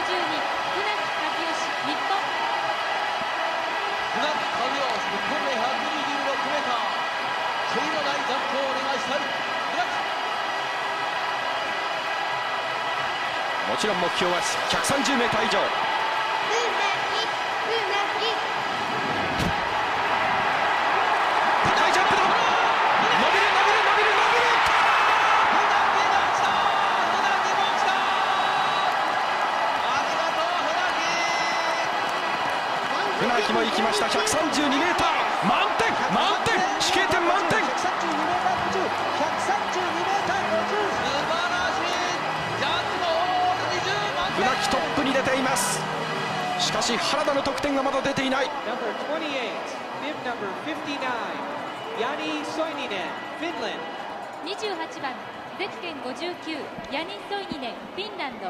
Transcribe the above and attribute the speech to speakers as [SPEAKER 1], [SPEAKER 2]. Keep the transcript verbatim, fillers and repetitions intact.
[SPEAKER 1] じゅうに、船木和義、日本。
[SPEAKER 2] 船木和義、日本でひゃくにじゅうろくメーター、悔いのないジャンプをお願いしたい。船木。
[SPEAKER 3] もちろん目標はひゃくさんじゅうメーター以上。高いジャンプだ。伸びる伸びる伸びる伸びる。船木も行きました。ひゃくさんじゅうにメーター、満点満点、飛型点満点。
[SPEAKER 4] ひゃくさんじゅうにメーターごじゅう、ひゃくさんじゅうにメーターごじゅう。
[SPEAKER 2] 素晴らしいジャンプのにじゅう満点。
[SPEAKER 3] 船木トップに出ています。しかし原田の得点がまだ出ていない。
[SPEAKER 1] にじゅうはちばんゼッケンごじゅうきゅう、ヤニ・ソイニネン、フィン